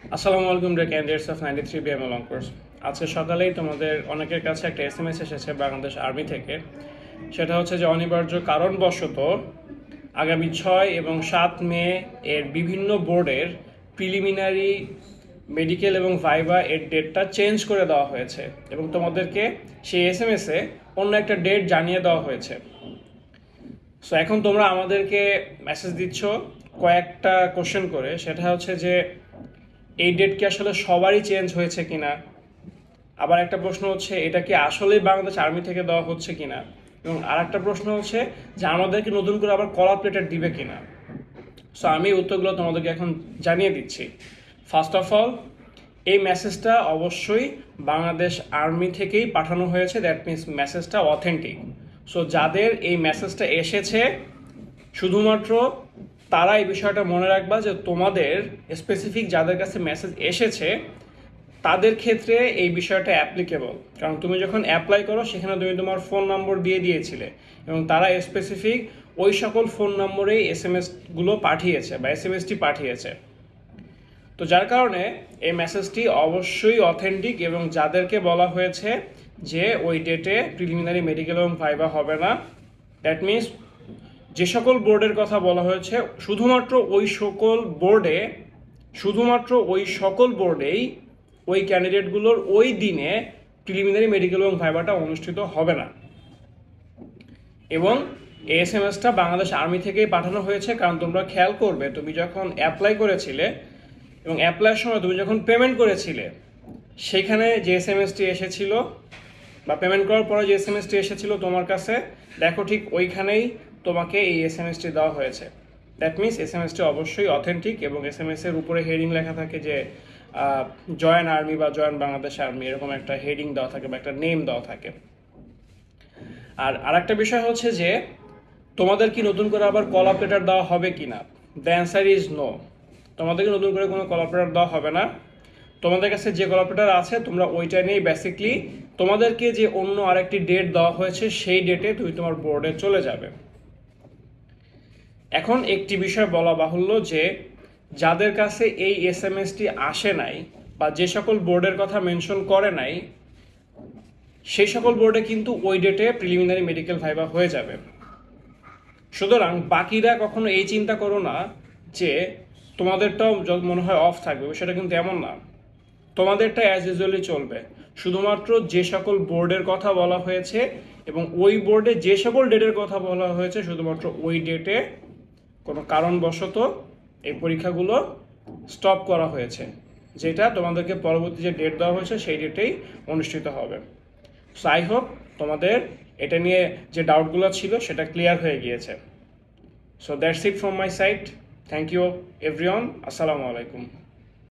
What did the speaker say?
আসসালামু আলাইকুম dear candidates of 93 BML on course. আজকে সকালেই তোমাদের অনেকের কাছে একটা এসএমএস এসেছে বাংলাদেশ আর্মি থেকে। সেটা হচ্ছে যে অনিবার্য কারণবশত আগামী 6 এবং 7 মে এর বিভিন্ন বোর্ডের প্রিলিমিনারি মেডিকেল এবং ভাইভা এর ডেটটা চেঞ্জ করে দেওয়া হয়েছে এবং তোমাদেরকে সেই এসএমএসে অন্য একটা ডেট জানিয়ে দেওয়া হয়েছে। সো এখন তোমরা আমাদেরকে মেসেজ দিচ্ছ কয়েকটা কোশ্চেন করে, সেটা হচ্ছে যে এই ডেট কি আসলে সবারই চেঞ্জ হয়েছে কিনা। আবার একটা প্রশ্ন হচ্ছে এটা কি আসলেই বাংলাদেশ আর্মি থেকে দেওয়া হচ্ছে কিনা, এবং আর একটা প্রশ্ন হচ্ছে যে আমাদেরকে নতুন করে আবার কল আপ লেটার দিবে কিনা। সো আমি উত্তরগুলো তোমাদেরকে এখন জানিয়ে দিচ্ছি। ফার্স্ট অফ অল, এই মেসেজটা অবশ্যই বাংলাদেশ আর্মি থেকেই পাঠানো হয়েছে, দ্যাট মিনস মেসেজটা অথেন্টিক। সো যাদের এই মেসেজটা এসেছে শুধুমাত্র তারা এই বিষয়টা মনে রাখবা যে তোমাদের স্পেসিফিক যাদের কাছে মেসেজ এসেছে তাদের ক্ষেত্রে এই বিষয়টা অ্যাপ্লিকেবল। কারণ তুমি যখন অ্যাপ্লাই করো সেখানে তুমি তোমার ফোন নম্বর দিয়ে দিয়েছিলে এবং তারা স্পেসিফিক ওই সকল ফোন নম্বরেই এসএমএসগুলো পাঠিয়েছে বা এসএমএসটি পাঠিয়েছে। তো যার কারণে এই মেসেজটি অবশ্যই অথেন্টিক এবং যাদেরকে বলা হয়েছে যে ওই ডেটে প্রিলিমিনারি মেডিকেল এবং ভাইভা হবে না, দ্যাট মিনস যে সকল বোর্ডের কথা বলা হয়েছে শুধুমাত্র ওই সকল বোর্ডেই ওই ক্যান্ডিডেটগুলোর ওই দিনে প্রিলিমিনারি মেডিকেল এবং ভাইভাটা অনুষ্ঠিত হবে না। এবং এসএমএসটা বাংলাদেশ আর্মি থেকেই পাঠানো হয়েছে। কারণ তোমরা খেয়াল করবে, তুমি যখন অ্যাপ্লাই করেছিলে এবং অ্যাপ্লাইয়ের সময় তুমি যখন পেমেন্ট করেছিলে সেখানে যে এসএমএসটি এসেছিল বা পেমেন্ট করার পরে যে এসএমএসটি এসেছিল তোমার কাছে, দেখো ঠিক ওইখানেই তোমাকে এই এসএমএসটি দেওয়া হয়েছে। দ্যাট মিনস এসএমএসটি অবশ্যই অথেন্টিক এবং এসএমএসের উপরে হেডিং লেখা থাকে যে জয়েন আর্মি বা জয়েন বাংলাদেশ আর্মি, এরকম একটা হেডিং দেওয়া থাকে বা একটা নেম দেওয়া থাকে। আর আরেকটা বিষয় হচ্ছে যে তোমাদের কি নতুন করে আবার কল আপ লেটার দেওয়া হবে কি না? The answer is no. তোমাদেরকে নতুন করে কোনো কল আপ লেটার দেওয়া হবে না। তোমাদের কাছে যে কল আপ লেটার আছে তোমরা ওইটা নিয়েই বেসিকলি তোমাদেরকে যে অন্য আরেকটি ডেট দেওয়া হয়েছে সেই ডেটে তুমি তোমার বোর্ডে চলে যাবে। এখন একটি বিষয় বলা বাহুল্য যে যাদের কাছে এই এসএমএসটি আসে নাই বা যে সকল বোর্ডের কথা মেনশন করে নাই সেই সকল বোর্ডে কিন্তু ওই ডেটে প্রিলিমিনারি মেডিকেল ভাইভা হয়ে যাবে। সুতরাং বাকিরা কখনো এই চিন্তা করো না যে তোমাদেরটাও মনে হয় অফ থাকবে, সেটা কিন্তু এমন না। তোমাদেরটা অ্যাজ ইউজুয়ালি চলবে। শুধুমাত্র যে সকল বোর্ডের কথা বলা হয়েছে এবং ওই বোর্ডে যে সকল ডেটের কথা বলা হয়েছে শুধুমাত্র ওই ডেটে কোনো কারণবশত এই পরীক্ষাগুলো স্টপ করা হয়েছে, যেটা তোমাদেরকে পরবর্তী যে ডেট দেওয়া হয়েছে সেই ডেটেই অনুষ্ঠিত হবে। সো আই হোপ তোমাদের এটা নিয়ে যে ডাউটগুলো ছিল সেটা ক্লিয়ার হয়ে গিয়েছে। So that's it from my side. Thank you everyone. আসসালামু আলাইকুম।